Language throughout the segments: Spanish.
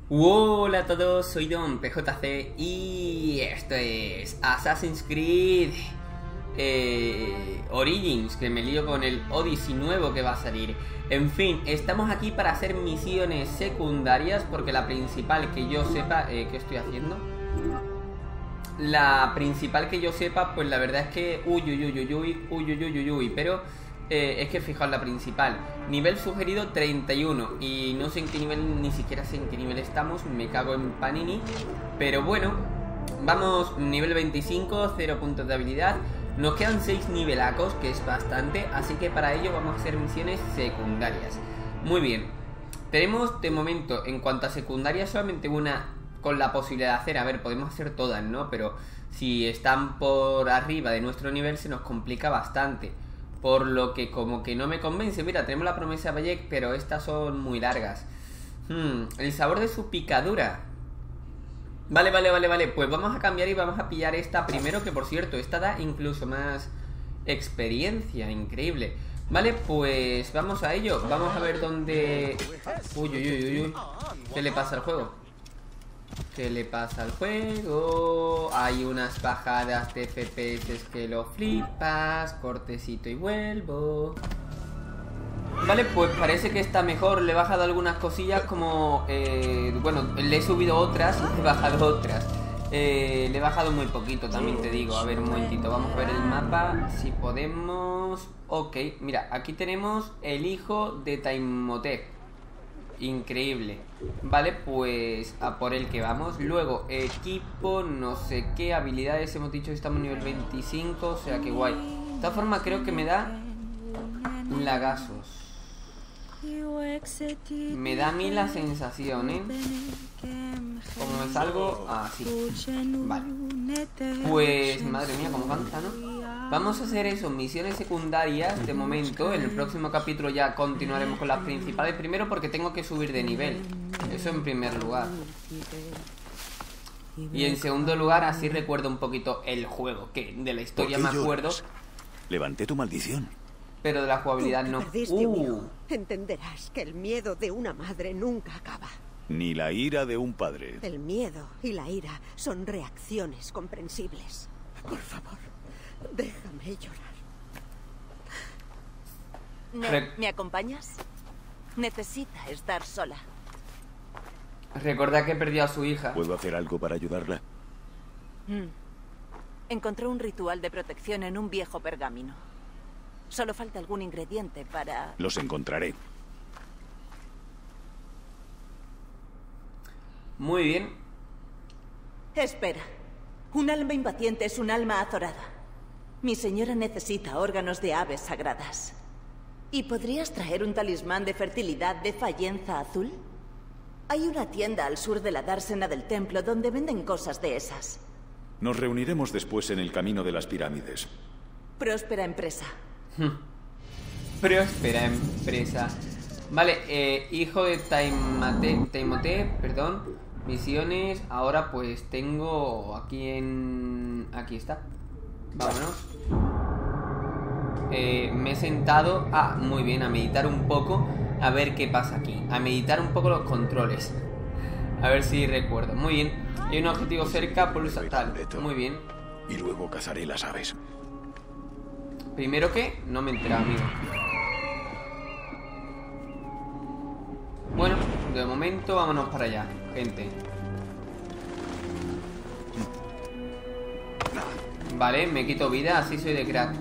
Hola a todos, soy Don PJC y esto es Assassin's Creed Origins, que me lío con el Odyssey nuevo que va a salir. En fin, estamos aquí para hacer misiones secundarias porque la principal que yo sepa... ¿qué estoy haciendo? La principal que yo sepa, pues la verdad es que... pero... es que fijaos la principal. Nivel sugerido 31. Y no sé en qué nivel, ni siquiera sé en qué nivel estamos. Me cago en Panini. Pero bueno, vamos, nivel 25, 0 puntos de habilidad. Nos quedan 6 nivelacos, que es bastante. Así que para ello vamos a hacer misiones secundarias. Muy bien. Tenemos de momento, en cuanto a secundarias, solamente una con la posibilidad de hacer. A ver, podemos hacer todas, ¿no? Pero si están por arriba de nuestro nivel se nos complica bastante. Por lo que como que no me convence. Mira, tenemos la promesa de Bayek, pero estas son muy largas. El sabor de su picadura. Vale. Pues vamos a cambiar y vamos a pillar esta primero, que por cierto, esta da incluso más experiencia. Increíble. Vale, pues vamos a ello. Vamos a ver dónde... Uy. ¿Qué le pasa al juego? ¿Qué le pasa al juego? Hay unas bajadas de FPS que lo flipas. Cortecito y vuelvo. Vale, pues parece que está mejor. Le he bajado algunas cosillas como... bueno, le he subido otras y le he bajado otras. Le he bajado muy poquito, también te digo. A ver, un momentito, vamos a ver el mapa. Si podemos... Ok, mira, aquí tenemos el hijo de Taimotep. Increíble. Vale, pues a por el que vamos. Luego, equipo, no sé qué habilidades. Hemos dicho que estamos en nivel 25. O sea que guay. De todas formas creo que me da lagazos. Me da a mí la sensación, como me salgo así. Vale. Pues madre mía, como canta, ¿no? Vamos a hacer eso, misiones secundarias de momento. En el próximo capítulo ya continuaremos con las principales. Primero porque tengo que subir de nivel. Eso en primer lugar. Y en segundo lugar, así recuerdo un poquito el juego, que de la historia me acuerdo. Levanté tu maldición. Pero de la jugabilidad no. Entenderás que el miedo de una madre nunca acaba. Ni la ira de un padre. El miedo y la ira son reacciones comprensibles. Por favor, déjame llorar. ¿Me acompañas? Necesita estar sola. Recuerda que perdió a su hija. ¿Puedo hacer algo para ayudarla? Encontró un ritual de protección en un viejo pergamino. Solo falta algún ingrediente para... Los encontraré. Muy bien. Espera. Un alma impaciente es un alma azorada. Mi señora necesita órganos de aves sagradas. ¿Y podrías traer un talismán de fertilidad de Fayenza azul? Hay una tienda al sur de la dársena del templo donde venden cosas de esas. Nos reuniremos después en el camino de las pirámides. Próspera empresa. Próspera empresa. Vale, hijo de Taimotep, perdón. Misiones. Ahora pues tengo aquí en... Aquí está. Vámonos. Me he sentado... Ah, muy bien, a meditar un poco. A ver qué pasa aquí. A meditar un poco los controles. A ver si recuerdo. Muy bien. Hay un objetivo cerca, pulsa tal. Muy bien. Y luego cazaré las aves. Primero que... No me he enterado, amigo. Bueno, de momento vámonos para allá, gente. Vale, me quito vida, así soy de crack.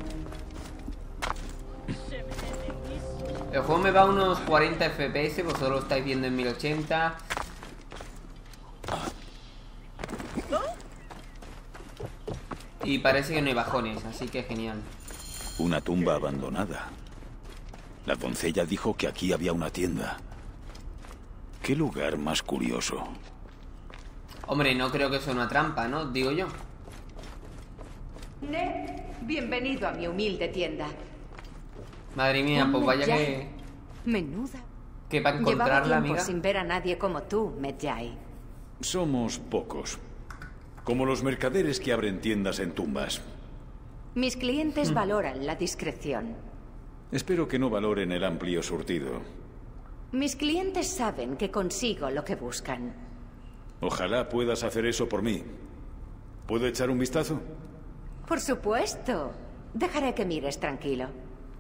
El juego me va a unos 40 FPS, vosotros lo estáis viendo en 1080. Y parece que no hay bajones, así que genial. Una tumba abandonada. La doncella dijo que aquí había una tienda. ¿Qué lugar más curioso? Hombre, no creo que sea una trampa, ¿no? Digo yo. Ned, bienvenido a mi humilde tienda. Madre mía, pues vaya que... Menuda. Que para Llevaba encontrarla, tiempo amiga. sin ver a nadie como tú, Medjay. Somos pocos. Como los mercaderes que abren tiendas en tumbas. Mis clientes valoran la discreción. Espero que no valoren el amplio surtido. Mis clientes saben que consigo lo que buscan. Ojalá puedas hacer eso por mí. ¿Puedo echar un vistazo? Por supuesto. Dejaré que mires tranquilo.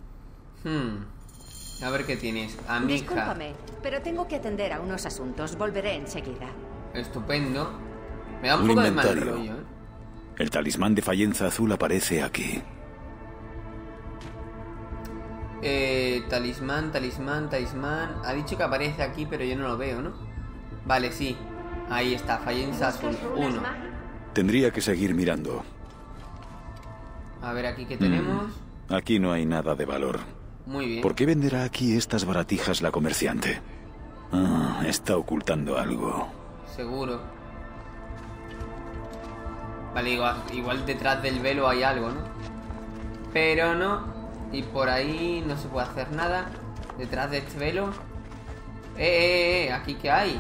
A ver qué tienes. Amiga. Discúlpame, pero tengo que atender a unos asuntos. Volveré enseguida. Estupendo. Me da un Un poco de mal inventario. rollo, ¿eh? El talismán de Fayenza Azul aparece aquí. Talismán. Ha dicho que aparece aquí, pero yo no lo veo, ¿no? Vale, sí. Ahí está, Fayenza Azul 1. Tendría que seguir mirando. A ver aquí qué tenemos. Aquí no hay nada de valor. Muy bien. ¿Por qué venderá aquí estas baratijas la comerciante? Está ocultando algo. Seguro. Vale, igual detrás del velo hay algo, ¿no? Pero no. Y por ahí no se puede hacer nada. Detrás de este velo. ¿Aquí qué hay?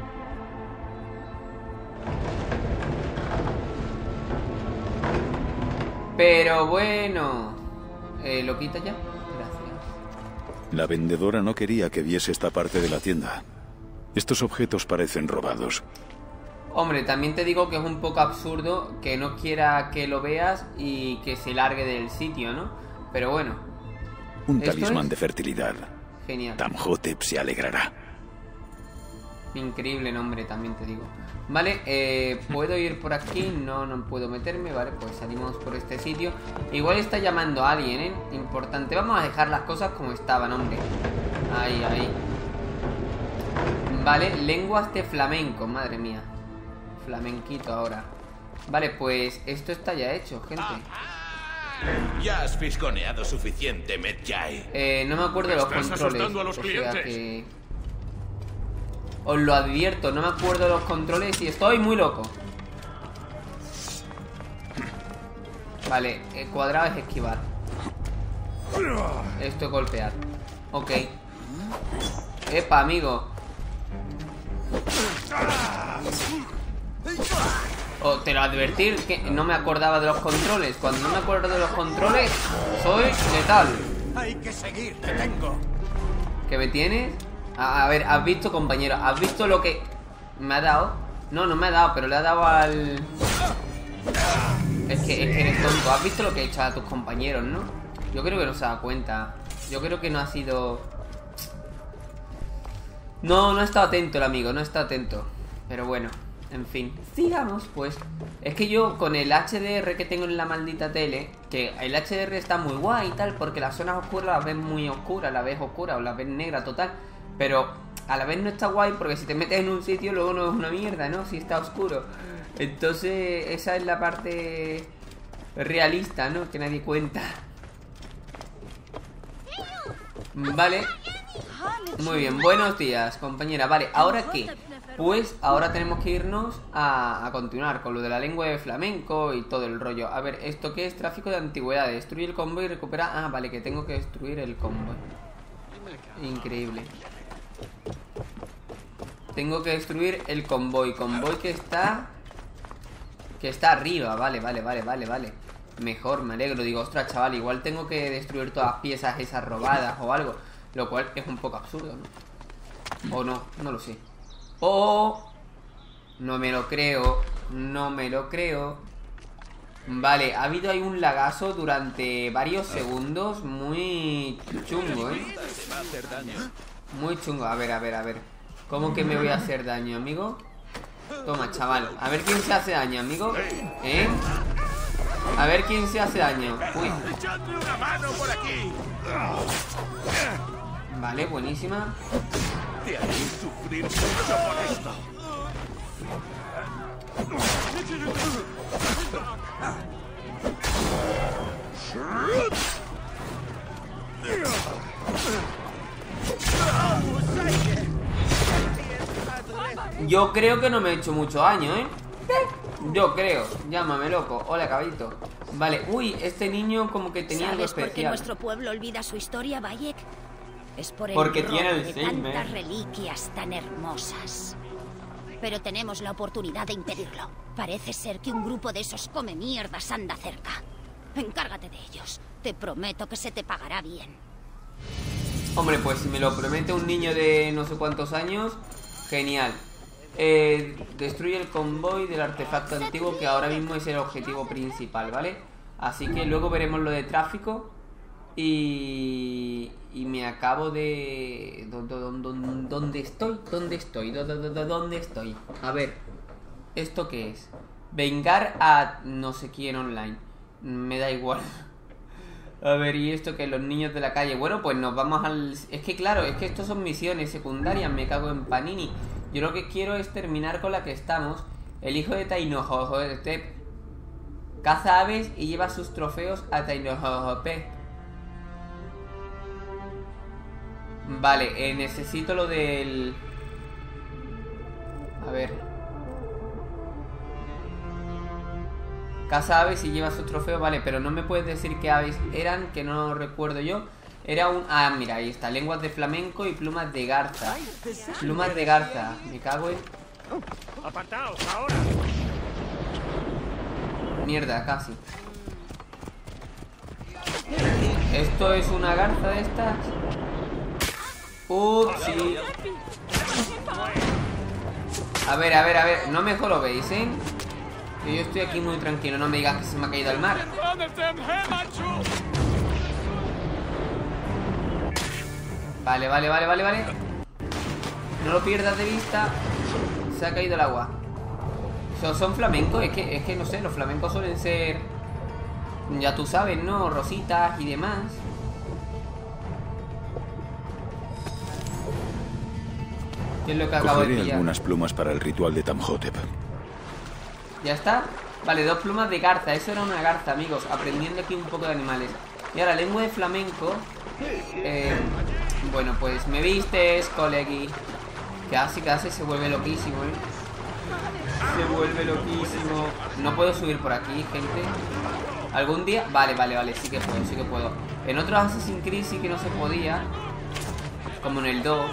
Pero bueno. ¿Lo quita ya? Gracias. La vendedora no quería que viese esta parte de la tienda. Estos objetos parecen robados. Hombre, también te digo que es un poco absurdo que no quiera que lo veas y que se largue del sitio, ¿no? Pero bueno. Un ¿Esto talismán es? de fertilidad. Genial. Tamhotep se alegrará. Increíble nombre, también te digo. Vale, ¿puedo ir por aquí? No puedo meterme. Vale, pues salimos por este sitio. Igual está llamando a alguien, ¿eh? Importante. Vamos a dejar las cosas como estaban, hombre. Ahí. Vale, lenguas de flamenco, madre mía. Flamenquito ahora. Vale, pues esto está ya hecho, gente. Ya has fisgoneado suficiente, Medjay. No me acuerdo de los Estás controles. asustando a los o sea clientes. que... Os lo advierto, no me acuerdo de los controles y estoy muy loco. Vale, cuadrado es esquivar. Esto es golpear. Ok. Epa, amigo. O te lo advertir que no me acordaba de los controles. Cuando no me acuerdo de los controles, soy letal. Hay que seguir, te tengo. ¿Qué me tienes? A ver, ¿has visto, compañero? ¿Has visto lo que me ha dado? No me ha dado, pero le ha dado al... Es que eres tonto. ¿Has visto lo que he hecho a tus compañeros, no? Yo creo que no se da cuenta. Yo creo que no ha sido... No ha estado atento el amigo, no ha estado atento. Pero bueno, en fin. Sigamos, pues. Es que yo con el HDR que tengo en la maldita tele, que el HDR está muy guay y tal, porque las zonas oscuras las ves muy oscuras, las ves oscura o las ves negra total. Pero a la vez no está guay porque si te metes en un sitio luego no es una mierda, ¿no? Si está oscuro. Entonces esa es la parte realista, ¿no? Que nadie cuenta. Vale. Muy bien, buenos días, compañera. Vale, ¿ahora qué? Pues ahora tenemos que irnos a continuar con lo de la lengua de flamenco y todo el rollo. A ver, ¿esto qué es? Tráfico de antigüedades. Destruye el convoy y recupera... Ah, vale, que tengo que destruir el convoy. Increíble. Tengo que destruir el convoy. Convoy que está arriba. Vale. Mejor, me alegro. Digo, ostras, chaval, igual tengo que destruir todas las piezas esas robadas o algo. Lo cual es un poco absurdo, ¿no? O no lo sé. Oh, no me lo creo. Vale, ha habido ahí un lagazo durante varios segundos. Muy chungo, ¿eh? Muy chungo, a ver. ¿Cómo que me voy a hacer daño, amigo? Toma, chaval, a ver quién se hace daño, amigo. ¿Eh? A ver quién se hace daño. Uy. Vale, buenísima. Te haré sufrir mucho por esto. Yo creo que no me he hecho mucho daño, ¿eh? Yo creo. Llámame loco. Hola, caballito. Vale, uy, este niño como que tenía algo ¿Sabes por qué especial. nuestro pueblo olvida su historia, Bayek? Es por el Porque robo tiene de Alzheimer. tantas reliquias tan hermosas. Pero tenemos la oportunidad de impedirlo. Parece ser que un grupo de esos come mierdas anda cerca. Encárgate de ellos. Te prometo que se te pagará bien. Hombre, pues si me lo promete un niño de no sé cuántos años, genial. Destruye el convoy del artefacto antiguo, que ahora mismo es el objetivo principal, ¿vale? Así que luego veremos lo de tráfico. Y me acabo de... ¿Dónde estoy? ¿Dónde estoy? ¿Dónde estoy? A ver, ¿esto qué es? Vengar a no sé quién online. Me da igual. A ver, ¿y esto qué? Los niños de la calle. Bueno, pues nos vamos al... Es que claro, es que estos son misiones secundarias. Me cago en Panini. Yo lo que quiero es terminar con la que estamos. El hijo de Tainohotep caza aves y lleva sus trofeos a Tainohotep. Vale, necesito lo del... A ver. Caza aves y lleva sus trofeos, vale, pero no me puedes decir qué aves eran, que no recuerdo yo. Era un... Ah, mira, ahí está, lenguas de flamenco y plumas de garza. Plumas de garza, me cago en... ¡Apartaos ahora! Mierda, casi. ¿Esto es una garza de estas? Sí. A ver, no mejor lo veis, ¿eh? Que yo estoy aquí muy tranquilo, no me digas que se me ha caído al mar. Vale. No lo pierdas de vista. Se ha caído el agua. Son flamencos, es que no sé, los flamencos suelen ser... Ya tú sabes, ¿no? Rositas y demás. ¿Qué es lo que acabo de pillar? Algunas plumas para el ritual de Tamhotep. ¿Ya está? Vale, 2 plumas de garza. Eso era una garza, amigos. Aprendiendo aquí un poco de animales. Y ahora, lengua de flamenco. Bueno, pues me vistes, colegui. Casi se vuelve loquísimo, Se vuelve loquísimo. No puedo subir por aquí, gente. ¿Algún día? Vale, sí que puedo. En otros Assassin's Creed sí que no se podía. Como en el 2.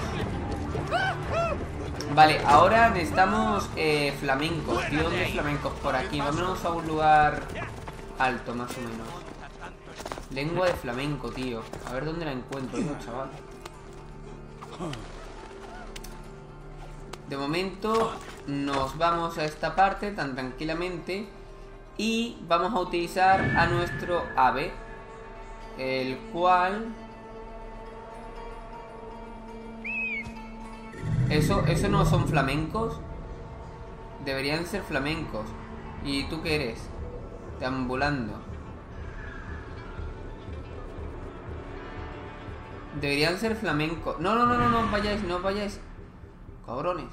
Vale, ahora necesitamos flamencos. Tío, ¿dónde flamencos? Por aquí. Vámonos a un lugar alto, más o menos. Lengua de flamenco, tío. A ver dónde la encuentro yo, chaval. De momento nos vamos a esta parte tan tranquilamente. Y vamos a utilizar a nuestro ave, el cual... ¿Eso no son flamencos? Deberían ser flamencos. ¿Y tú qué eres? Deambulando. Deberían ser flamencos. No vayáis. Cabrones.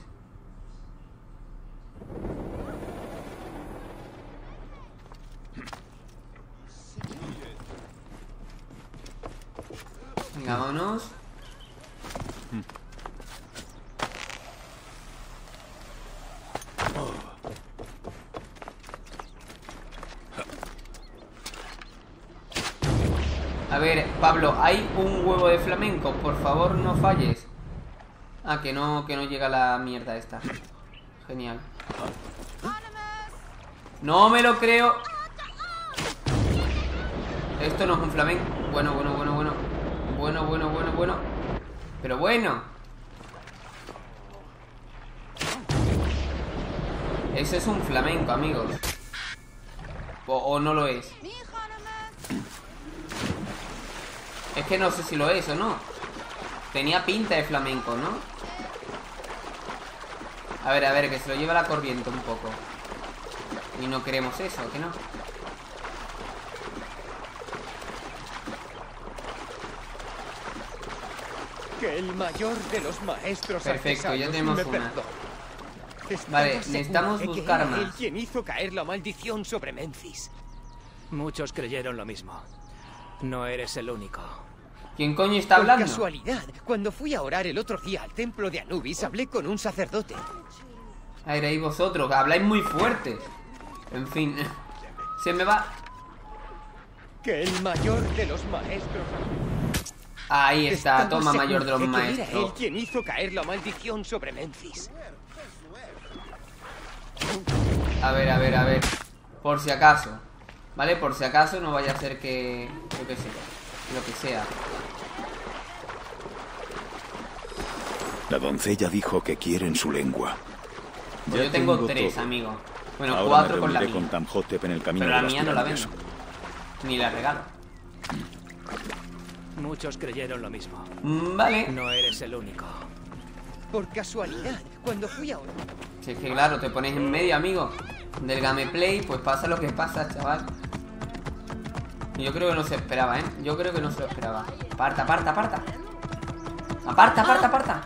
Venga, vámonos. A ver, Pablo, hay un huevo de flamenco. Por favor, no falles. Ah, que no llega la mierda esta. Genial. No me lo creo. Esto no es un flamenco. Bueno. Pero bueno. Eso es un flamenco, amigos. O no lo es. Es que no sé si lo es o no. Tenía pinta de flamenco, ¿no? A ver, que se lo lleva la corriente un poco. Y no queremos eso, ¿que no? Que el mayor de los maestros. Perfecto, ya tenemos una. Vale, necesitamos buscar más. Él quien hizo caer la maldición sobre Memphis. Muchos creyeron lo mismo. No eres el único. ¿Quién coño está hablando? Por casualidad, cuando fui a orar el otro día al templo de Anubis, hablé con un sacerdote. A ver, ahí vosotros, habláis muy fuerte. En fin, se me va. Que el mayor de los maestros. Ahí está, toma, mayor de los Era maestros. él quien hizo caer la maldición sobre Memphis. A ver. Por si acaso. ¿Vale? Por si acaso no vaya a ser que... Yo qué sé. Lo que sea. La doncella dijo que quieren su lengua. Pues yo tengo 3, todo. amigo. Bueno, Ahora 4 me con la reuniré mía. con Tamhotep en el camino Pero de la las mía no la pirámides. vendo. Ni la regalo. Muchos creyeron lo mismo. Vale. No eres el único. Por casualidad, cuando fui a... Si es que claro, te pones en medio, amigo, del gameplay, pues pasa lo que pasa, chaval. Y yo creo que no se esperaba, ¿eh? Yo creo que no se lo esperaba. Aparta, aparta, aparta. Aparta, aparta, aparta.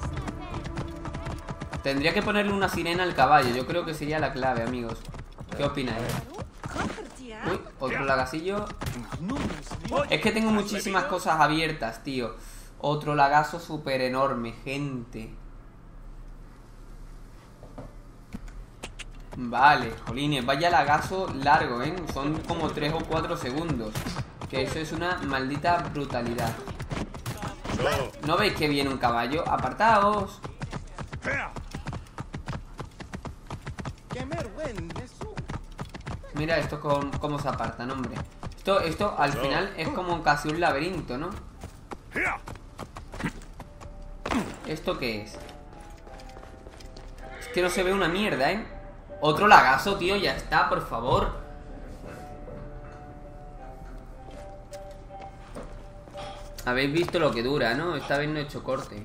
Tendría que ponerle una sirena al caballo. Yo creo que sería la clave, amigos. ¿Qué opináis? Uy, otro lagasillo. Es que tengo muchísimas cosas abiertas, tío. Otro lagazo súper enorme, gente. Vale, jolines, vaya lagazo largo, ¿eh? Son como 3 o 4 segundos. Que eso es una maldita brutalidad. ¿No veis que viene un caballo? ¡Apartaos! Mira esto cómo se apartan, hombre. Esto al final es como casi un laberinto, ¿no? ¿Esto qué es? Es que no se ve una mierda, ¿eh? Otro lagazo, tío, ya está, por favor. Habéis visto lo que dura, ¿no? Esta vez no he hecho corte.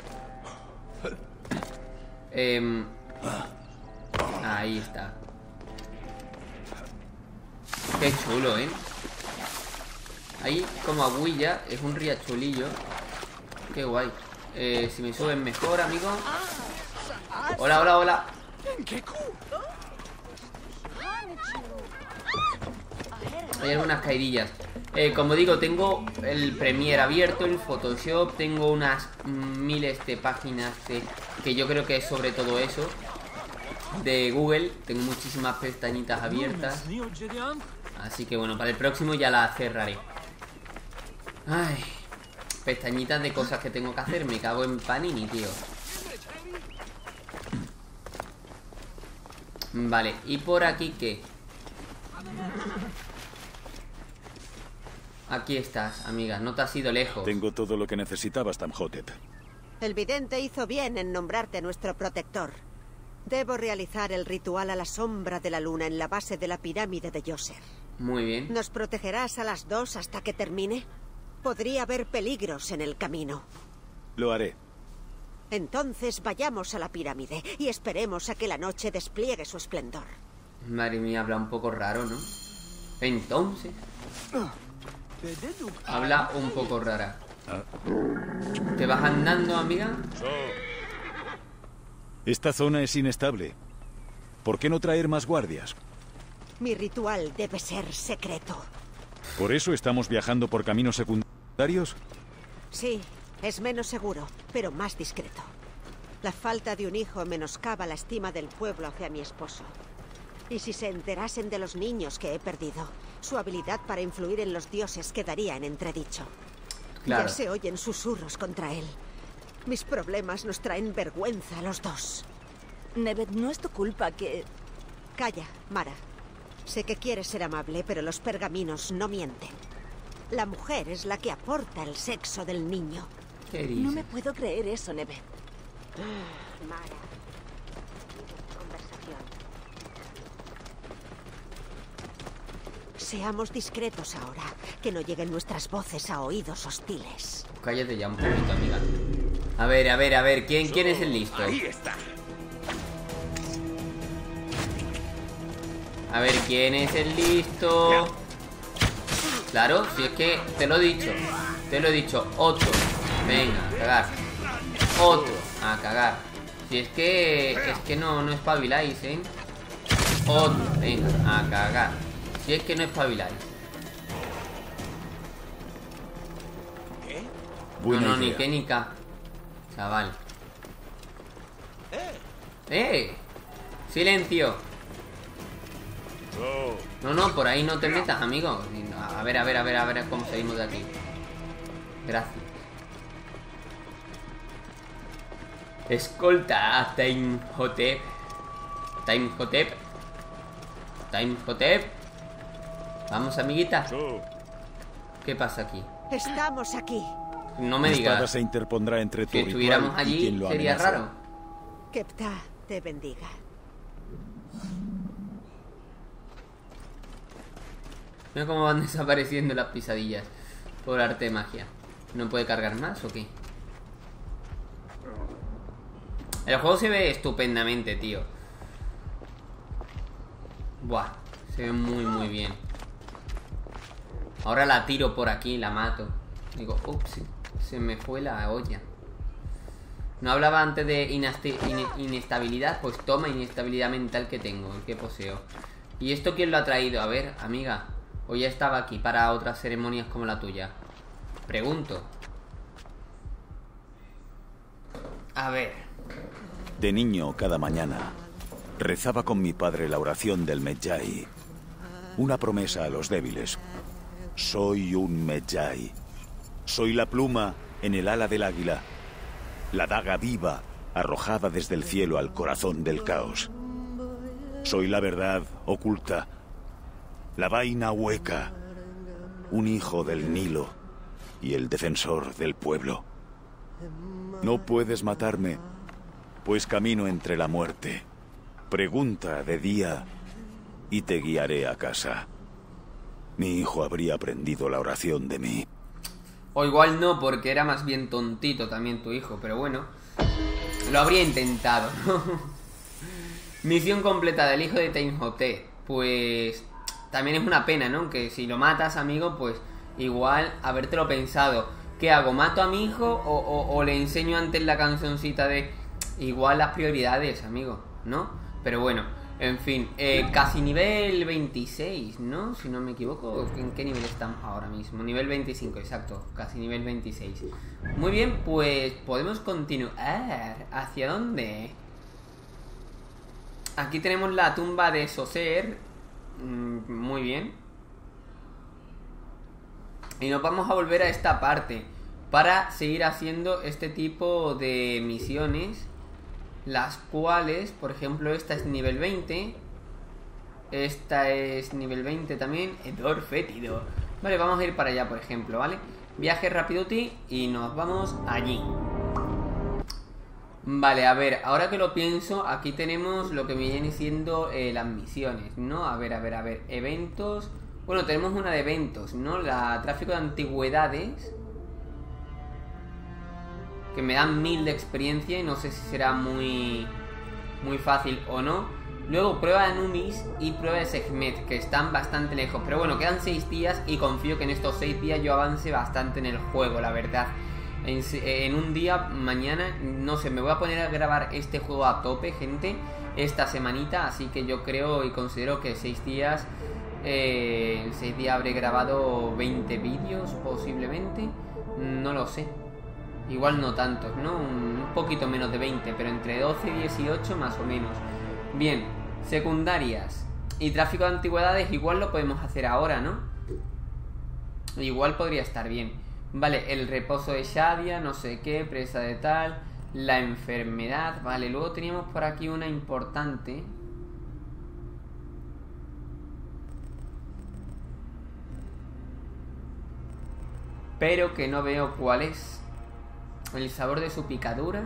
Ahí está. Qué chulo, ¿eh? Ahí como agüilla, es un riachuelillo. Qué guay. Si me suben mejor, amigo. Hola, hola, hola. Hay algunas caidillas. Como digo, tengo el Premiere abierto, el Photoshop. Tengo unas miles de páginas que yo creo que es sobre todo eso de Google. Tengo muchísimas pestañitas abiertas. Así que bueno, para el próximo ya la cerraré. Ay, pestañitas de cosas que tengo que hacer. Me cago en Panini, tío. Vale, ¿y por aquí qué? Aquí estás, amiga, no te has ido lejos. Tengo todo lo que necesitabas, Tamhotep. El vidente hizo bien en nombrarte nuestro protector. Debo realizar el ritual a la sombra de la luna en la base de la pirámide de Djoser. Muy bien. ¿Nos protegerás a las 2 hasta que termine? Podría haber peligros en el camino. Lo haré. Entonces vayamos a la pirámide y esperemos a que la noche despliegue su esplendor. Madre mía, habla un poco raro, ¿no? Entonces... habla un poco rara. ¿Te vas andando, amiga? Esta zona es inestable. ¿Por qué no traer más guardias? Mi ritual debe ser secreto. ¿Por eso estamos viajando por caminos secundarios? Sí, es menos seguro, pero más discreto. La falta de un hijo menoscaba la estima del pueblo hacia mi esposo. Y si se enterasen de los niños que he perdido, su habilidad para influir en los dioses quedaría en entredicho. Claro. Ya se oyen susurros contra él. Mis problemas nos traen vergüenza a los dos. Nevet, no es tu culpa que... Calla, Mara. Sé que quieres ser amable, pero los pergaminos no mienten. La mujer es la que aporta el sexo del niño. ¿Qué dices? No me puedo creer eso, Nevet. Mara. Conversación. Seamos discretos ahora, que no lleguen nuestras voces a oídos hostiles. Cállate ya un poquito, amiga. A ver, ¿quién es el listo? Ahí está. A ver, ¿quién es el listo? Claro, si es que te lo he dicho, otro. Venga, a cagar. Otro, a cagar. Si es que no espabiláis, ¿eh? Otro, venga, a cagar. Si es que no espabiláis. Buena No, ni idea. qué ni ca. Chaval. Silencio. No, por ahí no te metas, amigo. A ver cómo salimos de aquí. Gracias. Escolta a Tamhotep. Vamos, amiguita. ¿Qué pasa aquí? Estamos aquí. No me Mi espada digas. se interpondrá entre tu Si ritual estuviéramos y allí, quien lo sería amenaza. raro. Que Ptah te bendiga. Mira cómo van desapareciendo las pisadillas por arte de magia. ¿No puede cargar más o qué? El juego se ve estupendamente, tío. Buah, se ve muy bien. Ahora la tiro por aquí, la mato. Digo, ups, se me fue la olla. No hablaba antes de inestabilidad. Pues toma inestabilidad mental que tengo, el que poseo. ¿Y esto quién lo ha traído? A ver, amiga. ¿O ya estaba aquí para otras ceremonias como la tuya? Pregunto. A ver. De niño, cada mañana, rezaba con mi padre la oración del Medjay. Una promesa a los débiles. Soy un Medjay. Soy la pluma en el ala del águila. La daga viva arrojada desde el cielo al corazón del caos. Soy la verdad oculta. La vaina hueca. Un hijo del Nilo y el defensor del pueblo. No puedes matarme, pues camino entre la muerte. Pregunta de día y te guiaré a casa. Mi hijo habría aprendido la oración de mí. O igual no, porque era más bien tontito también tu hijo. Pero bueno, lo habría intentado, ¿no? Misión completa del hijo de Tenhotep. Pues también es una pena, ¿no? Que si lo matas, amigo, pues igual habértelo pensado. ¿Qué hago? ¿Mato a mi hijo o le enseño antes la cancioncita de... Igual las prioridades, amigo, ¿no? Pero bueno, en fin, casi nivel 26, ¿no? Si no me equivoco, ¿en qué nivel estamos ahora mismo? Nivel 25, exacto, casi nivel 26. Muy bien, pues podemos continuar. ¿Hacia dónde? Aquí tenemos la tumba de Soser. Muy bien. Y nos vamos a volver a esta parte para seguir haciendo este tipo de misiones, las cuales, por ejemplo, esta es nivel 20. Esta es nivel 20 también. Hedor fétido. Vale, vamos a ir para allá, por ejemplo, ¿vale? Viaje rapiduti y nos vamos allí. Vale, a ver, ahora que lo pienso, aquí tenemos lo que me viene siendo las misiones, ¿no? A ver, eventos. Bueno, tenemos una de eventos, ¿no? La tráfico de antigüedades, que me dan 1000 de experiencia y no sé si será muy fácil o no. Luego prueba de Anubis y prueba de Sekhmet, que están bastante lejos. Pero bueno, quedan 6 días y confío que en estos 6 días yo avance bastante en el juego, la verdad. En un día, mañana, no sé, me voy a poner a grabar este juego a tope, gente, esta semanita. Así que yo creo y considero que 6 días... en 6 días habré grabado 20 vídeos posiblemente. No lo sé. Igual no tantos, ¿no? Un poquito menos de 20, pero entre 12 y 18 más o menos. Bien, secundarias y tráfico de antigüedades igual lo podemos hacer ahora, ¿no? Igual podría estar bien. Vale, el reposo de Shadia, no sé qué, presa de tal, la enfermedad. Vale, luego teníamos por aquí una importante. Pero que no veo cuál es. El sabor de su picadura.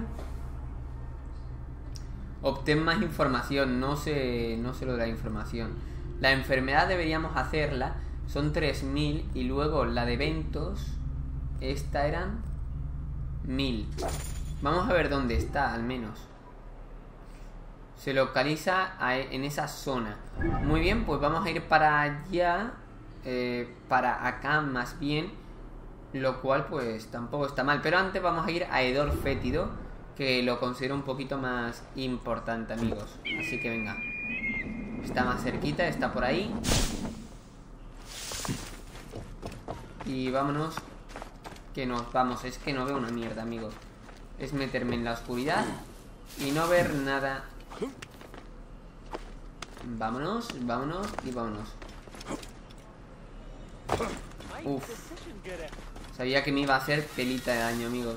Obtén más información. No sé lo de la información. La enfermedad deberíamos hacerla. Son 3000. Y luego la de eventos. Esta eran 1000. Vamos a ver dónde está, al menos. Se localiza en esa zona. Muy bien, pues vamos a ir para allá. Para acá más bien. Lo cual pues tampoco está mal. Pero antes vamos a ir a Hedor fétido, que lo considero un poquito más importante, amigos. Así que venga. Está más cerquita, está por ahí. Y vámonos. Que nos vamos. Es que no veo una mierda, amigos. Es meterme en la oscuridad y no ver nada. Vámonos, vámonos y vámonos. Uf. Sabía que me iba a hacer pelita de daño, amigos.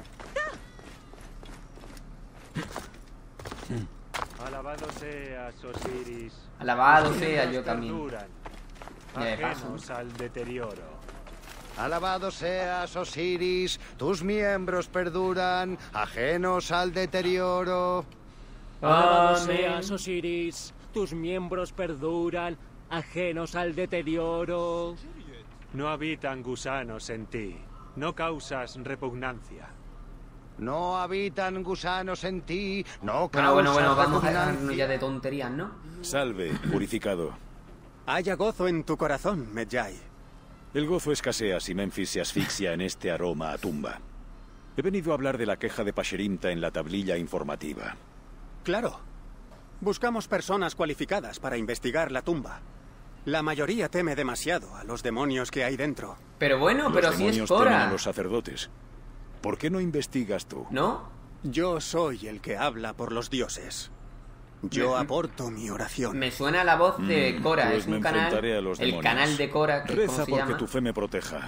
Alabado seas, Osiris. Alabado sea, yo también. Ya de paso. Ajenos al deterioro. Alabado seas, Osiris. Tus miembros perduran, ajenos al deterioro. Alabado seas, Osiris. Tus miembros perduran, ajenos al deterioro. No habitan gusanos en ti. No causas repugnancia. No habitan gusanos en ti. No causas Bueno, vamos a repugnancia. dejarnos ya de tonterías, ¿no? Salve, purificado. Haya gozo en tu corazón, Medjay. El gozo escasea si Memphis se asfixia en este aroma a tumba. He venido a hablar de la queja de Pasherimta en la tablilla informativa. Claro. Buscamos personas cualificadas para investigar la tumba. La mayoría teme demasiado a los demonios que hay dentro. Pero bueno, Los pero si es demonios temen Cora. a los sacerdotes. ¿Por qué no investigas tú? ¿No? Yo soy el que habla por los dioses. Yo aporto mi oración. Me suena la voz de Cora. Pues Es me un canal. enfrentaré a los El demonios. canal de Cora, que Reza ¿cómo se porque llama? tu fe me proteja.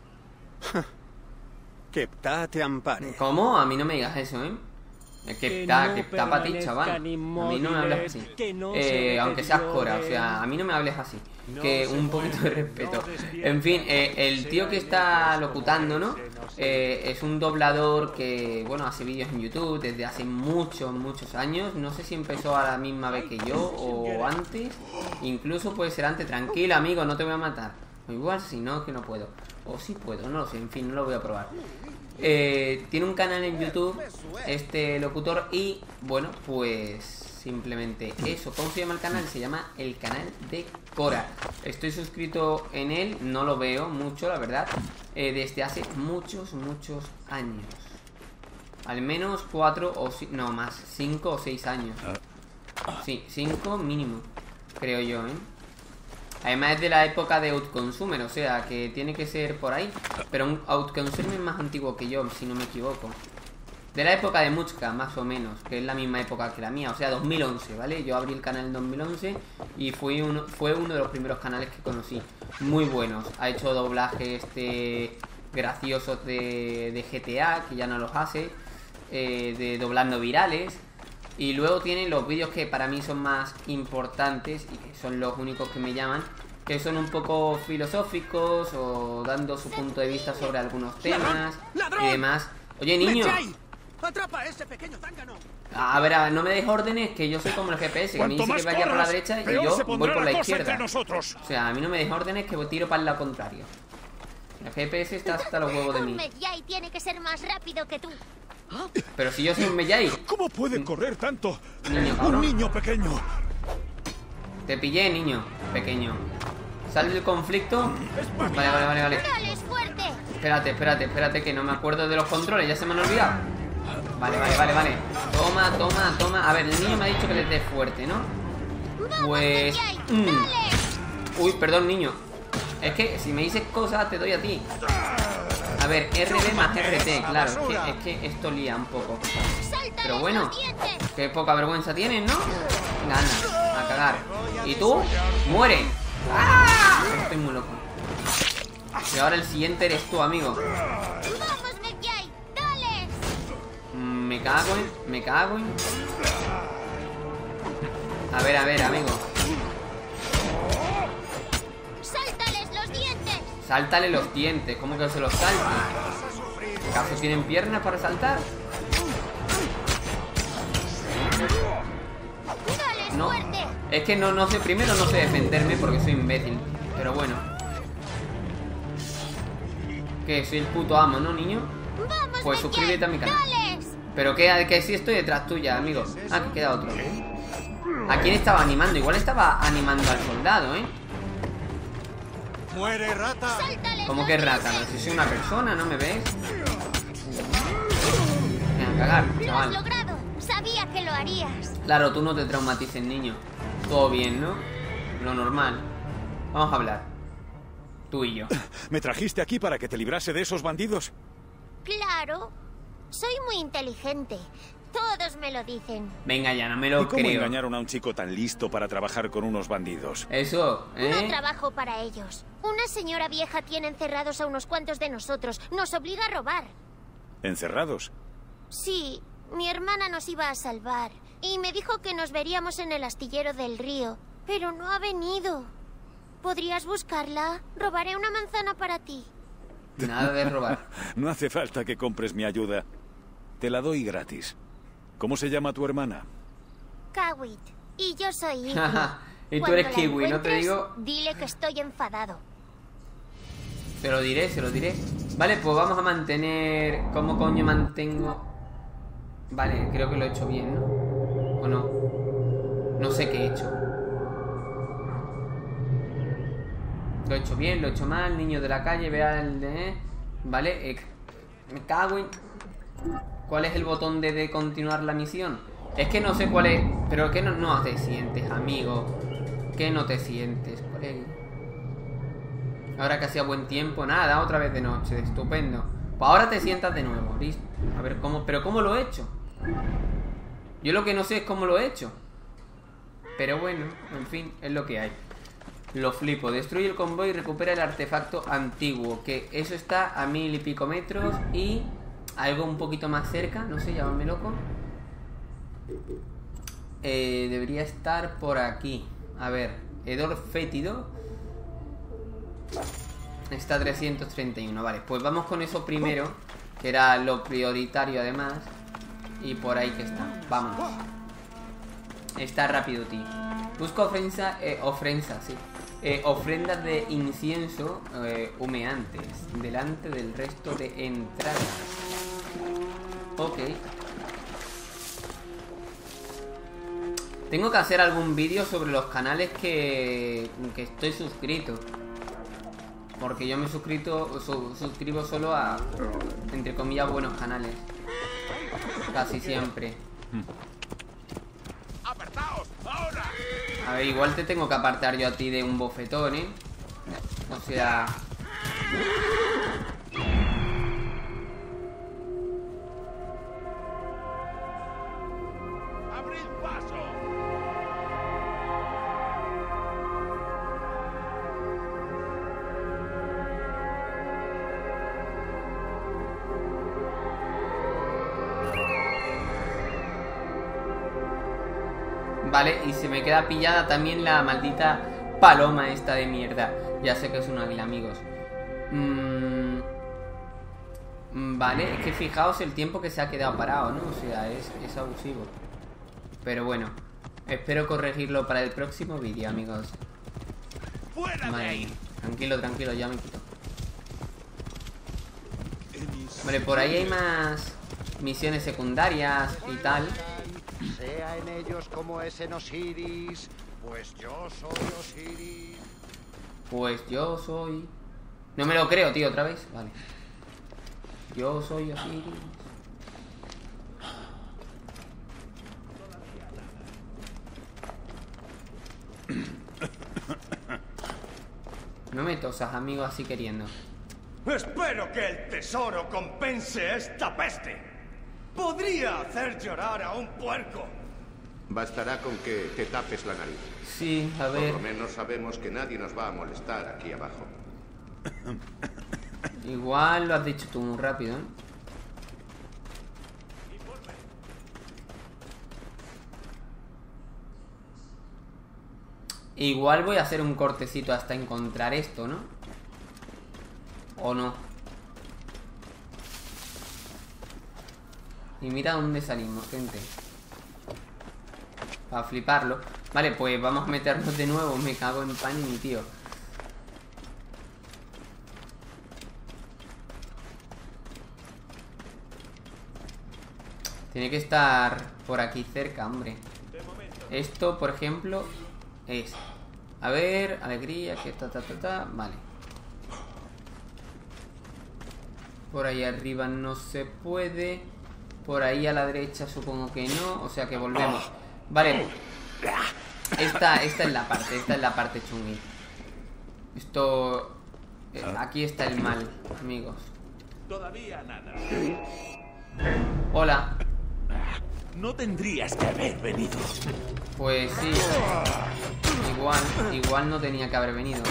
Que Ptah te ampare. ¿Cómo? A mí no me digas eso, ¿eh? Que está para ti, chaval. A mí no me hables así. Aunque seas Cora, o sea, a mí no me hables así. Que un poquito de respeto. En fin, el tío que está locutando, ¿no? Es un doblador que, bueno, hace vídeos en YouTube desde hace muchos años. No sé si empezó a la misma vez que yo o antes. Incluso puede ser antes. Tranquila, amigo, no te voy a matar. O igual si no, que no puedo. O sí puedo, no lo sé, en fin, no lo voy a probar. Tiene un canal en YouTube, este locutor, y bueno, pues simplemente eso. ¿Cómo se llama el canal? Se llama el canal de Cora. Estoy suscrito en él, no lo veo mucho, la verdad, desde hace muchos años. Al menos 4 o no más, 5 o 6 años. Sí, 5 mínimo, creo yo, ¿eh? Además es de la época de Outconsumer, o sea que tiene que ser por ahí. Pero un Outconsumer es más antiguo que yo, si no me equivoco. De la época de Muchka, más o menos, que es la misma época que la mía, o sea 2011, ¿vale? Yo abrí el canal en 2011 y fue uno de los primeros canales que conocí. Muy buenos, ha hecho doblajes graciosos de GTA, que ya no los hace, de doblando virales. Y luego tiene los vídeos que para mí son más importantes y que son los únicos que me llaman, que son un poco filosóficos o dando su punto de vista sobre algunos temas y demás. Oye, niño, ¡Atrapa a ese pequeño zángano! a ver, no me des órdenes, que yo soy como el GPS, que me dice que vaya por la derecha y yo voy por la izquierda. O sea, a mí no me des órdenes, que tiro para el lado contrario. El GPS está hasta los huevos de mí. Medjay tiene que ser más rápido que tú. Pero si yo soy un Medjay. ¿Cómo puede correr tanto? Niño, cabrón. Un niño pequeño. Te pillé, niño pequeño. ¿Sale el conflicto? Vale. Dale, es fuerte. Espérate, que no me acuerdo de los controles, ya se me han olvidado. Vale. Toma. A ver, el niño me ha dicho que les dé fuerte, ¿no? Pues... Uy, perdón, niño. Es que si me dices cosas, te doy a ti. A ver, RB más RT, claro, es que esto lía un poco. Pero bueno, qué poca vergüenza tienes, ¿no? Gana, a cagar. ¿Y tú? ¡Muere! ¡Ah! Estoy muy loco. Y ahora el siguiente eres tú, amigo. Vamos, Medjay, dale. Me cago en... A ver, amigo. Sáltale los dientes, ¿cómo que se los salta? ¿Acaso tienen piernas para saltar? No, es que no sé, primero no sé defenderme porque soy imbécil. Pero bueno. ¿Qué? Soy el puto amo, ¿no, niño? Pues suscríbete a mi canal. Pero que sí estoy detrás tuya, amigo. Ah, que queda otro. ¿A quién estaba animando? Igual estaba animando al soldado, ¿eh? ¡Muere, rata! ¿Cómo que rata? No, si soy una persona, ¿no me ves? Venga, a cagar, Lo has chaval. logrado. Sabía que lo harías. Claro, tú no te traumatices, niño. Todo bien, ¿no? Lo normal. Vamos a hablar. Tú y yo. ¿Me trajiste aquí para que te librase de esos bandidos? Claro. Soy muy inteligente. Todos me lo dicen. Venga ya, no me lo ¿Y cómo creo. engañaron a un chico tan listo para trabajar con unos bandidos? Eso, No trabajo para ellos. Una señora vieja tiene encerrados a unos cuantos de nosotros. Nos obliga a robar. ¿Encerrados? Sí, mi hermana nos iba a salvar. Y me dijo que nos veríamos en el astillero del río. Pero no ha venido. ¿Podrías buscarla? Robaré una manzana para ti. Nada de robar. No hace falta que compres mi ayuda. Te la doy gratis. ¿Cómo se llama tu hermana? Kawit. Y yo soy Iggy. Y tú Cuando eres la Kiwi, no te encuentres, digo... Dile que estoy enfadado. Se lo diré, se lo diré. Vale, pues vamos a mantener... ¿Cómo coño mantengo? Vale, creo que lo he hecho bien, ¿no? ¿O no? No sé qué he hecho. Lo he hecho bien, lo he hecho mal. Niño de la calle, vea el de... Vale, me cago en... ¿Cuál es el botón de continuar la misión? Es que no sé cuál es... Pero que no te sientes, amigo. Que no te sientes. ¿Cuál es? Ahora que hacía buen tiempo, nada, otra vez de noche, estupendo. Pues ahora te sientas de nuevo, listo. A ver, ¿cómo? ¿Pero cómo lo he hecho? Yo lo que no sé es cómo lo he hecho. Pero bueno, en fin, es lo que hay. Lo flipo. Destruye el convoy y recupera el artefacto antiguo. Que eso está a 1000 y pico metros. Y algo un poquito más cerca, no sé, llámame loco. Debería estar por aquí. A ver, hedor fétido. Está a 331, vale. Pues vamos con eso primero, que era lo prioritario además. Y por ahí que está, vámonos. Está rápido, tío. Busca ofrendas de incienso humeantes delante del resto de entradas. Ok. Tengo que hacer algún vídeo sobre los canales que estoy suscrito. Porque yo me suscribo solo a, entre comillas, buenos canales. Casi siempre. A ver, igual te tengo que apartar yo a ti de un bofetón, ¿eh? O sea... Vale, y se me queda pillada también la maldita paloma esta de mierda. Ya sé que es un águila, amigos. Vale, es que fijaos el tiempo que se ha quedado parado, ¿no? O sea, es abusivo. Pero bueno, espero corregirlo para el próximo vídeo, amigos. Vale, tranquilo, tranquilo, ya me quito. Vale, por ahí hay más misiones secundarias y tal. Sea en ellos como es en Osiris, pues yo soy Osiris. Pues yo soy... No me lo creo, tío, otra vez. Vale. Yo soy Osiris. No me tosas, amigo, así queriendo. Espero que el tesoro compense esta peste. Podría hacer llorar a un puerco. Bastará con que te tapes la nariz. Sí, a ver. Por lo menos sabemos que nadie nos va a molestar aquí abajo. Igual lo has dicho tú muy rápido, ¿eh? Igual voy a hacer un cortecito hasta encontrar esto, ¿no? ¿O no? Y mira dónde salimos, gente. Para fliparlo. Vale, pues vamos a meternos de nuevo. Me cago en Panini, tío. Tiene que estar por aquí cerca, hombre. Esto, por ejemplo, es... A ver, alegría, que Vale. Por ahí arriba no se puede. Por ahí a la derecha supongo que no. O sea que volvemos. Vale. Esta es la parte chungi. Esto... aquí está el mal, amigos. Todavía nada. Hola. No tendrías que haber venido. Pues sí. Igual no tenía que haber venido.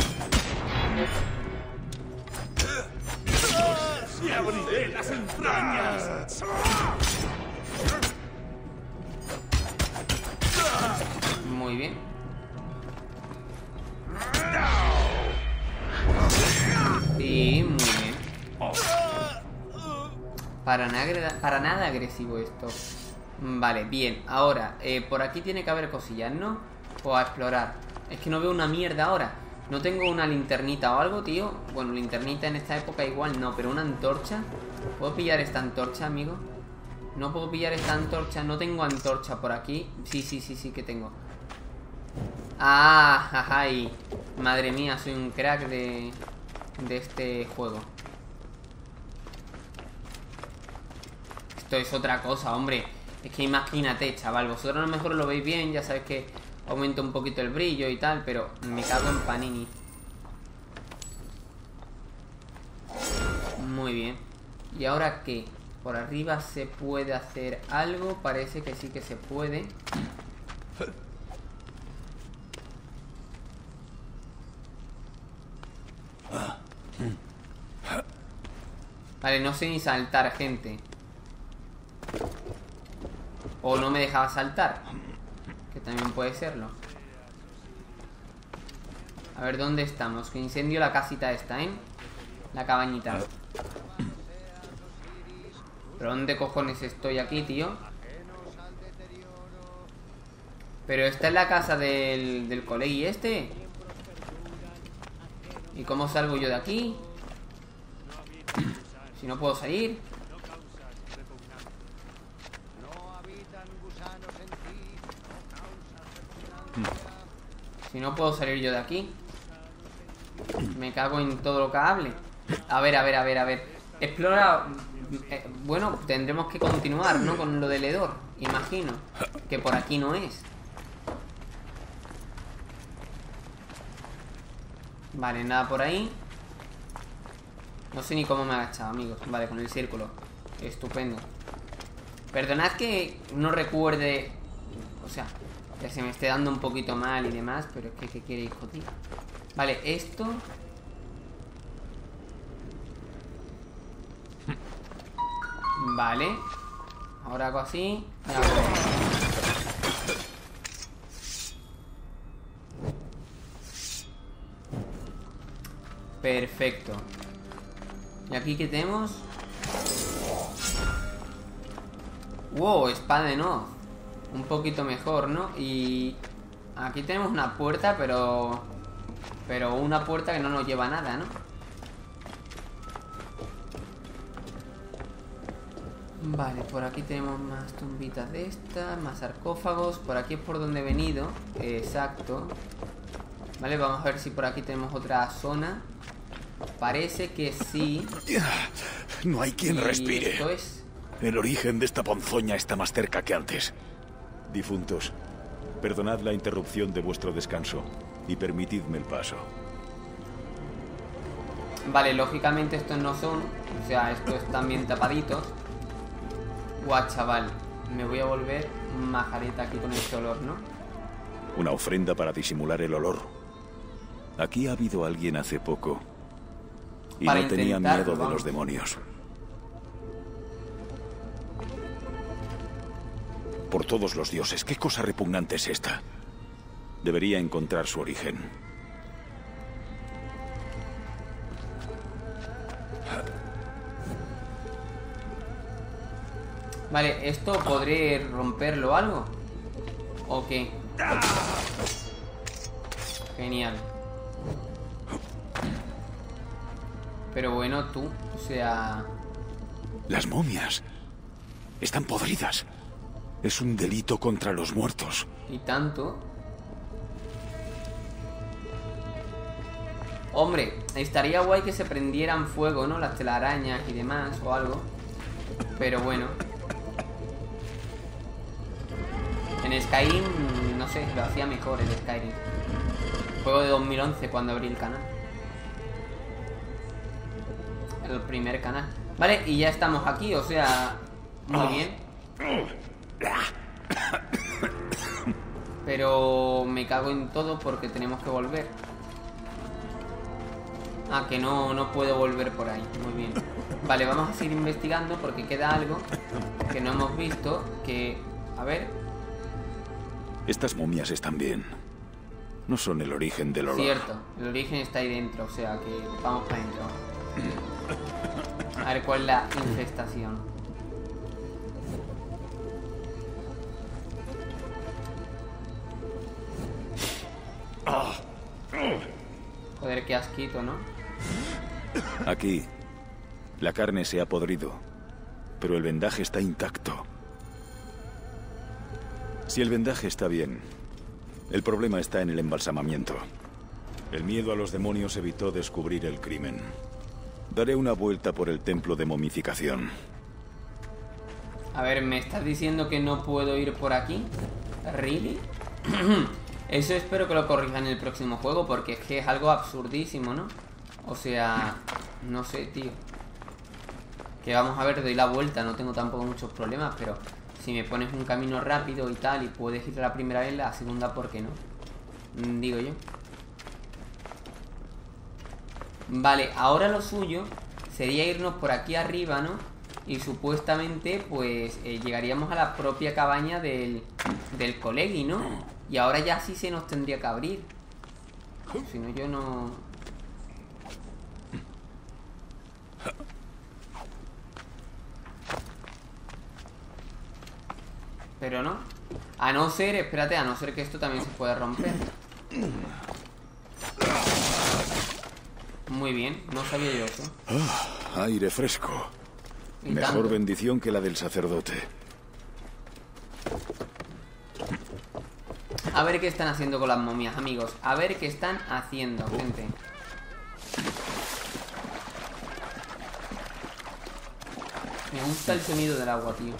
¡Me abriré las entrañas! Muy bien. Y muy bien. Para nada agresivo esto. Vale, bien. Ahora, por aquí tiene que haber cosillas, ¿no? O a explorar. Es que no veo una mierda ahora. No tengo una linternita o algo, tío. Bueno, linternita en esta época igual no, pero una antorcha. ¿Puedo pillar esta antorcha, amigo? No puedo pillar esta antorcha. No tengo antorcha por aquí. Sí que tengo. Ah, jaja. Y madre mía, soy un crack de este juego. Esto es otra cosa, hombre. Es que imagínate, chaval. Vosotros a lo mejor lo veis bien. Ya sabéis que aumenta un poquito el brillo y tal, pero me cago en Panini. Muy bien. ¿Y ahora qué? Por arriba se puede hacer algo. Parece que sí que se puede. Vale, no sé ni saltar, gente. O no me dejaba saltar, que también puede serlo. A ver, ¿dónde estamos? Que incendio la casita esta, ¿eh? La cabañita. ¿Pero dónde cojones estoy aquí, tío? Pero esta es la casa del colegi este. ¿Y cómo salgo yo de aquí? Si no puedo salir. Si no puedo salir yo de aquí. Me cago en todo lo que hable. A ver. Explora. Bueno, tendremos que continuar, ¿no? Con lo del hedor. Imagino que por aquí no es. Vale, nada por ahí. No sé ni cómo me he agachado, amigos. Vale, con el círculo. Estupendo. Perdonad que no recuerde. O sea, que se me esté dando un poquito mal y demás. Pero es que, ¿qué quiere, hijo, tío? Vale, esto. Vale. Ahora hago así. Y hago... Perfecto. ¿Y aquí qué tenemos? Wow, espada de Noz. Un poquito mejor, ¿no? Y aquí tenemos una puerta, pero una puerta que no nos lleva a nada, ¿no? Vale, por aquí tenemos más tumbitas de estas, más sarcófagos. Por aquí es por donde he venido. Exacto. Vale, vamos a ver si por aquí tenemos otra zona. Parece que sí. No hay quien respire. Esto es... El origen de esta ponzoña está más cerca que antes. Difuntos, perdonad la interrupción de vuestro descanso y permitidme el paso. Vale, lógicamente estos no son. O sea, estos están bien tapaditos. Guau, chaval. Me voy a volver majareta aquí con este olor, ¿no? Una ofrenda para disimular el olor. Aquí ha habido alguien hace poco. Y Para no tenía intentarlo, miedo de vamos. los demonios. Por todos los dioses, ¿qué cosa repugnante es esta? Debería encontrar su origen. Vale, ¿esto podré romperlo o algo? ¿O qué? Genial. Pero bueno, tú, o sea... Las momias están podridas. Es un delito contra los muertos. ¿Y tanto? Hombre, estaría guay que se prendieran fuego, ¿no? Las telarañas y demás o algo. Pero bueno. En Skyrim, no sé, lo hacía mejor el Skyrim. Juego de 2011 cuando abrí el canal. El primer canal. Vale, y ya estamos aquí, o sea... Muy bien. Pero me cago en todo porque tenemos que volver. Ah, que no puedo volver por ahí. Muy bien. Vale, vamos a seguir investigando porque queda algo que no hemos visto. Que... A ver. Estas momias están bien. No son el origen del olor. Cierto, el origen está ahí dentro. O sea que vamos para adentro. A ver cuál es la infestación. Joder, qué asquito, ¿no? Aquí, la carne se ha podrido, pero el vendaje está intacto. Si el vendaje está bien, el problema está en el embalsamamiento. El miedo a los demonios evitó descubrir el crimen. Daré una vuelta por el templo de momificación. A ver, ¿me estás diciendo que no puedo ir por aquí? ¿Really? Eso espero que lo corrijan en el próximo juego, porque es que es algo absurdísimo, ¿no? O sea, no sé, tío. Que vamos a ver, doy la vuelta, no tengo tampoco muchos problemas, pero si me pones un camino rápido y tal, y puedes ir la primera vez, la segunda, ¿por qué no? Digo yo. Vale, ahora lo suyo sería irnos por aquí arriba, ¿no? Y supuestamente, pues, llegaríamos a la propia cabaña del colegi, ¿no? Y ahora ya sí se nos tendría que abrir. Si no, yo no... Pero no. A no ser, espérate, a no ser que esto también se pueda romper. Muy bien, no sabía yo eso. Aire fresco. Y Mejor tanto. bendición que la del sacerdote. A ver qué están haciendo con las momias, amigos. A ver qué están haciendo, gente. Me gusta el sonido del agua, tío.